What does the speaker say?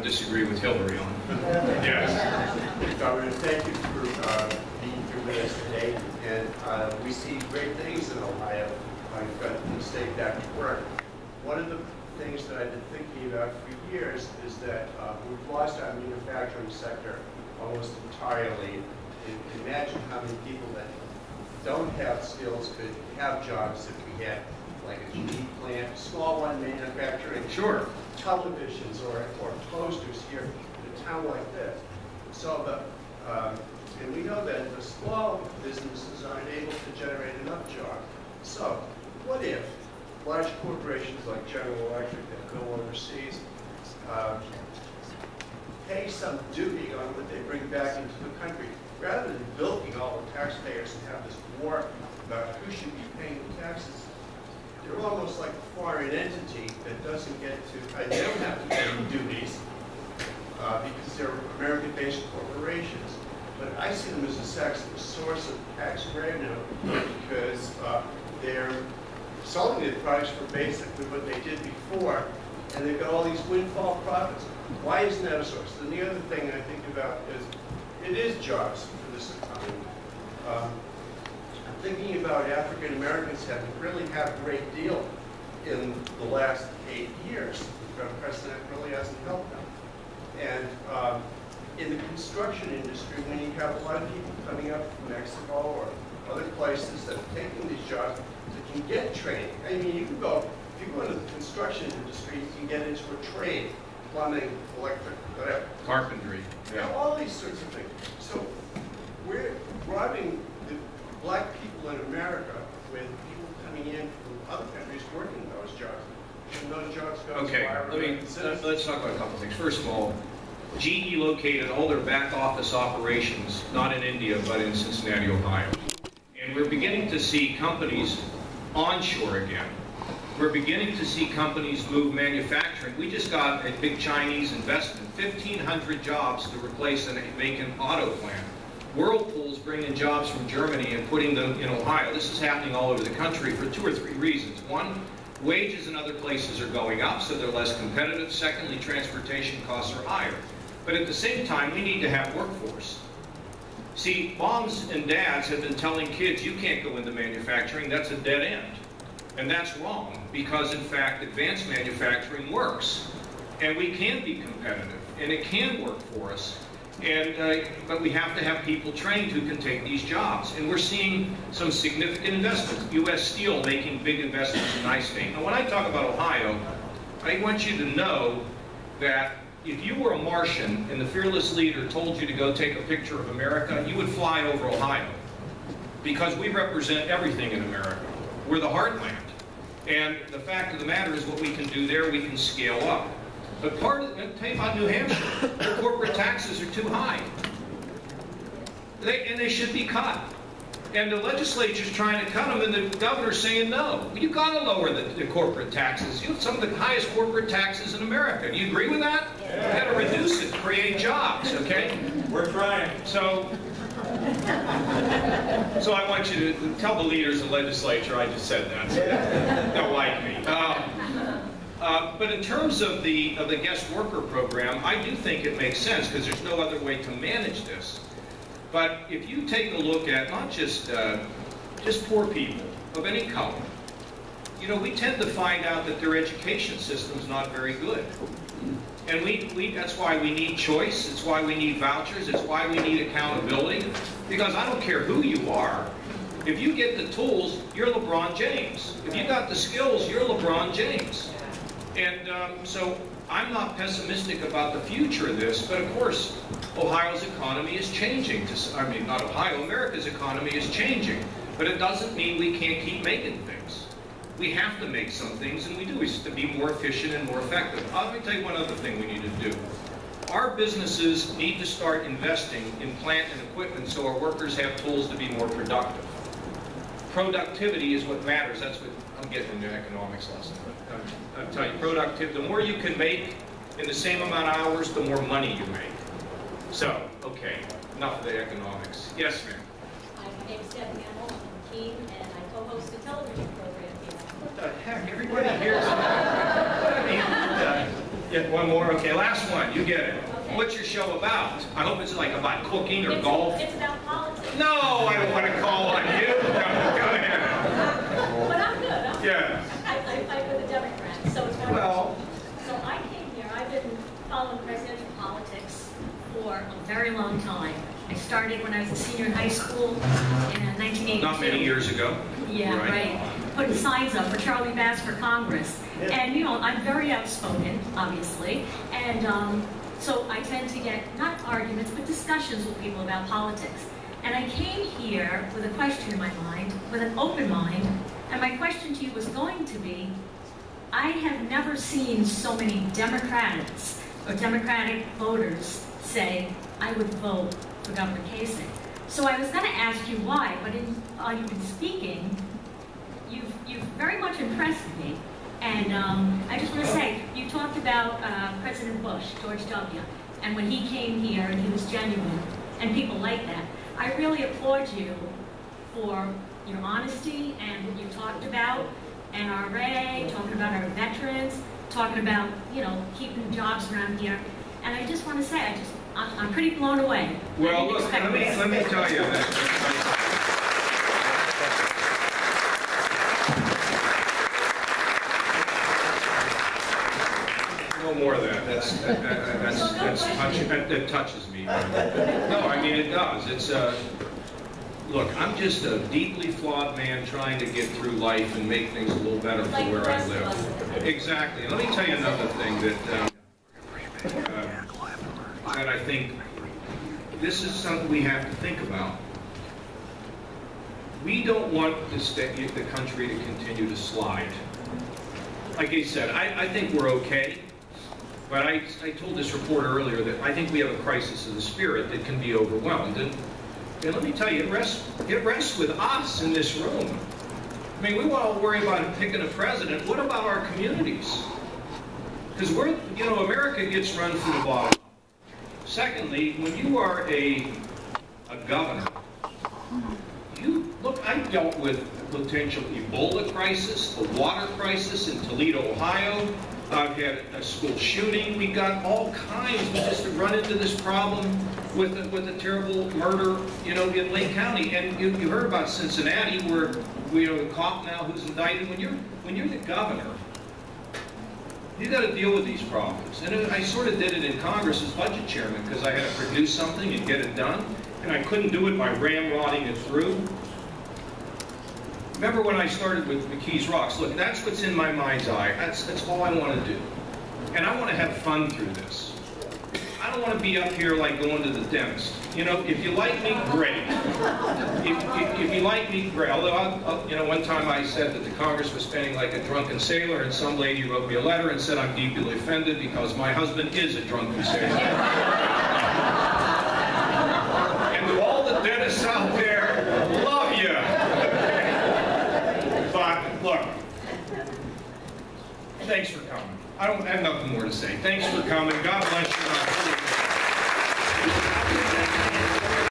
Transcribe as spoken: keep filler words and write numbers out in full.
disagree with Hillary on. Yes. Governor, thank you for uh, being here with us today. And uh, we see great things in Ohio. I've got the state back to work. One of the things that I've been thinking about for years is that uh, we've lost our manufacturing sector almost entirely. And imagine how many people that don't have skills could have jobs if we had like a G E plant, a small one manufacturing Sure. televisions or, or posters here in a town like this. So the, um, and we know that the small businesses aren't able to generate enough jobs. So what if large corporations like General Electric that go overseas uh, pay some duty on what they bring back into the country, rather than bilking all the taxpayers and have this war about who should be paying the taxes? They're almost like a foreign entity that doesn't get to, uh, they don't have to pay duties uh, because they're American-based corporations. But I see them as a sex, a source of tax revenue because uh, they're selling their products for basically what they did before, and they've got all these windfall profits. Why isn't that a source? And the other thing I think about is it is jobs for this economy. Um, I'm thinking about African Americans having really had a great deal in the last eight years. We've got a president that really hasn't helped them. And um, in the construction industry, when you have a lot of people coming up from Mexico or other places that are taking these jobs that can get training. I mean, you can go, if you go into the construction industry, you can get into a trade, plumbing, electric, whatever. Carpentry. Yeah, all these sorts of things. So we're robbing the black people in America with people coming in from other countries working those jobs. And those jobs go Okay, to our let me, citizens. let's talk about a couple things. First of all, G E located all their back office operations, not in India, but in Cincinnati, Ohio. And we're beginning to see companies onshore again. We're beginning to see companies move manufacturing. We just got a big Chinese investment, fifteen hundred jobs to replace a vacant auto plant. Whirlpool's bringing jobs from Germany and putting them in Ohio. This is happening all over the country for two or three reasons. One, wages in other places are going up, so they're less competitive. Secondly, transportation costs are higher. But at the same time, we need to have workforce. See, moms and dads have been telling kids, you can't go into manufacturing, that's a dead end. And that's wrong, because in fact, advanced manufacturing works. And we can be competitive, and it can work for us. And, uh, but we have to have people trained who can take these jobs. And we're seeing some significant investments. U S Steel making big investments in I-State. Now, when I talk about Ohio, I want you to know that if you were a Martian and the fearless leader told you to go take a picture of America, you would fly over Ohio. Because we represent everything in America. We're the heartland. And the fact of the matter is what we can do there, we can scale up. But part of, I'll tell you about New Hampshire, their corporate taxes are too high. They, and they should be cut. And the legislature's trying to cut them, and the governor's saying no. You gotta lower the, the corporate taxes. You have some of the highest corporate taxes in America. Do you agree with that? Yeah. You gotta reduce it, create jobs, okay? We're trying. So, so I want you to tell the leaders of the legislature I just said that. So they don't like me. Um, Uh, but in terms of the of the guest worker program, I do think it makes sense because there's no other way to manage this. But if you take a look at not just uh, just poor people of any color, you know, we tend to find out that their education system's not very good, and we, we that's why we need choice. It's why we need vouchers. It's why we need accountability. Because I don't care who you are. If you get the tools, you're LeBron James. If you got the skills, you're LeBron James. And um, so I'm not pessimistic about the future of this, but of course, Ohio's economy is changing. To, I mean, not Ohio, America's economy is changing. But it doesn't mean we can't keep making things. We have to make some things, and we do. We have to be more efficient and more effective. Let me tell you one other thing we need to do. Our businesses need to start investing in plant and equipment so our workers have tools to be more productive. Productivity is what matters. That's what I'm getting into economics lesson. But I'm, I'm telling you, productivity, the more you can make in the same amount of hours, the more money you make. So, okay, enough of the economics. Yes, ma'am. Hi, my name is Debbie Hamill. I'm from Keene, and I co-host a television program here. What the heck? Everybody hears that. I mean, uh, Get one more? Okay, last one. You get it. Okay. What's your show about? I hope it's like about cooking or It's- golf. It's about politics. No, I don't want to call on you. No, go ahead. But I'm good. I'm good. Yeah. I, I fight with the Democrats, so it's very Well, So I came here, I've been following presidential politics for a very long time. I started when I was a senior in high school in nineteen eighty-two. not many years ago. Yeah, Right. right. Putting signs up for Charlie Bass for Congress. And, you know, I'm very outspoken, obviously. And um, so I tend to get, not arguments, but discussions with people about politics. And I came here with a question in my mind, with an open mind. And my question to you was going to be, I have never seen so many Democrats or Democratic voters say, I would vote for Governor Kasich. So I was going to ask you why, but in, while you've been speaking, you've, you've very much impressed me. And um, I just want to say, you talked about uh, President Bush, George W., and when he came here and he was genuine, and people like that. I really applaud you for your honesty and what you talked about, N R A, talking about our veterans, talking about, you know, keeping jobs around here. And I just want to say, I just, I'm, I'm pretty blown away. Well, look, let me, let me tell you that. No more of that. That's, that, that, that's, that's touch, that, that touches me. No, I mean, it does. It's uh, look, I'm just a deeply flawed man trying to get through life and make things a little better for Like the where I rest of live. us. Exactly. And let me tell you another thing that, uh, uh, that I think this is something we have to think about. We don't want the, state, the country to continue to slide. Like I said, I, I think we're okay. But I, I told this reporter earlier that I think we have a crisis of the spirit that can be overwhelmed. And, and let me tell you, it rests, it rests with us in this room. I mean, we want to worry about picking a president. What about our communities? Because we're, you know, America gets run from the bottom up. Secondly, when you are a, a governor, you, look, I dealt with potential Ebola crisis, a water crisis in Toledo, Ohio. I've had a school shooting. We got all kinds. We just run into this problem with a, with a terrible murder, you know, in Lake County. And you, you heard about Cincinnati, where we have a cop now who's indicted. When you're when you're the governor, you got to deal with these problems. And I sort of did it in Congress as budget chairman because I had to produce something and get it done, and I couldn't do it by ramrodding it through. Remember when I started with McKee's Rocks? Look, that's what's in my mind's eye. That's, that's all I want to do. And I want to have fun through this. I don't want to be up here like going to the dentist. You know, if you like me, great. If, if, if you like me, great. Although, I'll, I'll, you know, one time I said that the Congress was spending like a drunken sailor, and some lady wrote me a letter and said I'm deeply offended because my husband is a drunken sailor. And to all the dentists out there, love you. But look, thanks for coming. I don't have nothing more to say. Thanks for coming. God bless you.